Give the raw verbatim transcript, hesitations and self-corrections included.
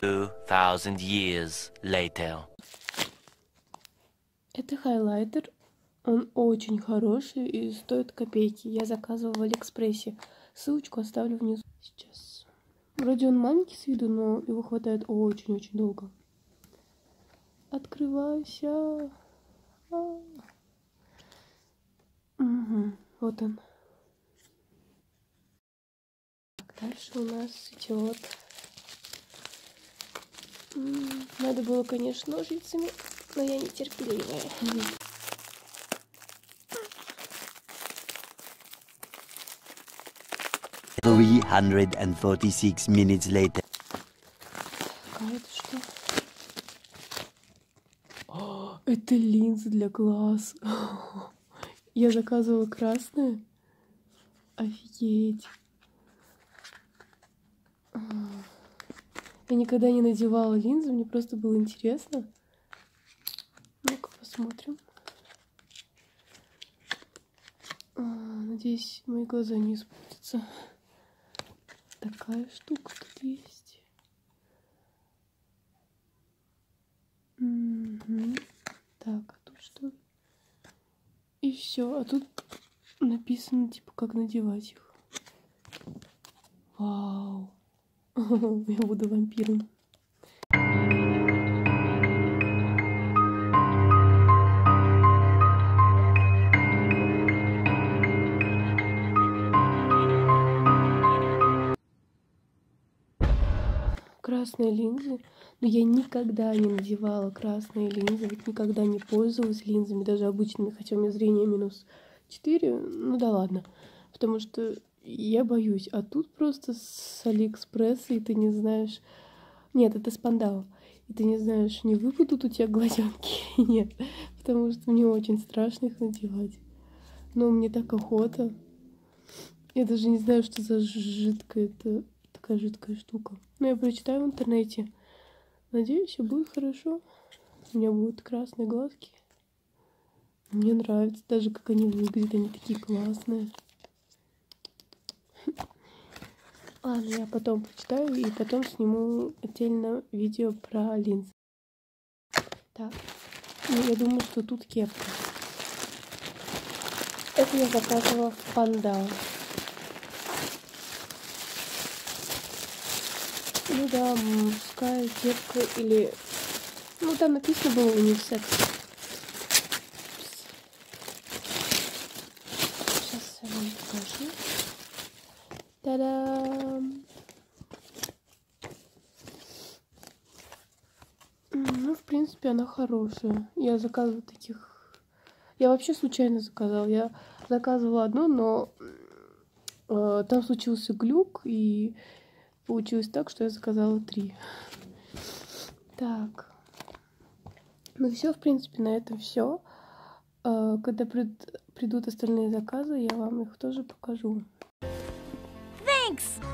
Two thousand years later. Это хайлайтер. Он очень хороший и стоит копейки. Я заказывала в Алиэкспрессе. Ссылочку оставлю внизу. Сейчас. Вроде он маленький с виду, но его хватает очень-очень долго. Открывайся. А. Угу. Вот он. Так, дальше у нас идет. Надо было, конечно, ножницами, но я нетерпеливая. three hundred forty-six minutes later. А это что? О, это линза для глаз. Я заказывала красные. Офигеть. Я никогда не надевала линзы, мне просто было интересно. Ну-ка посмотрим. А, надеюсь, мои глаза не испортятся. Такая штука тут есть. Угу. Так, а тут что? И все. А тут написано, типа, как надевать их. Вау. Я буду вампиром. Красные линзы. Но я никогда не надевала красные линзы. Вот никогда не пользовалась линзами, даже обычными. Хотя у меня зрение минус четыре. Ну да ладно. Потому что я боюсь. А тут просто с Алиэкспресса, и ты не знаешь... Нет, это с Пандау. И ты не знаешь, не выпадут у тебя глазенки или нет. Потому что мне очень страшно их надевать. Но мне так охота. Я даже не знаю, что за жидкая это такая жидкая штука. Но я прочитаю в интернете. Надеюсь, все будет хорошо. У меня будут красные глазки. Мне нравится даже, как они выглядят. Они такие классные. Ладно, я потом прочитаю и потом сниму отдельно видео про линзы. Так, ну, я думаю, что тут кепка. Это я заказывала в Пандау. Ну да, мужская кепка или... Ну, там написано было унисекс. Сейчас я вам покажу. Та-дам! Ну, в принципе, она хорошая. Я заказываю таких... Я вообще случайно заказала. Я заказывала одну, но э, там случился глюк, и получилось так, что я заказала три. Так. Ну все, в принципе, на этом все. Э, когда прид... придут остальные заказы, я вам их тоже покажу. Thanks!